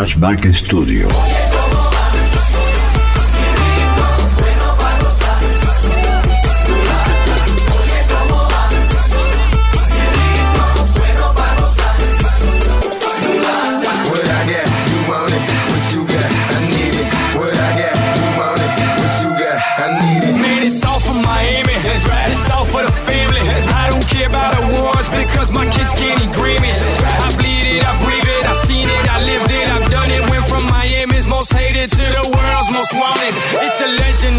Flashback Studio. Because my kids can't eat Grammys. I bleed it, I breathe it, I seen it, I lived it, I've done it. Went from Miami's most hated to the world's most wanted. It's a legend,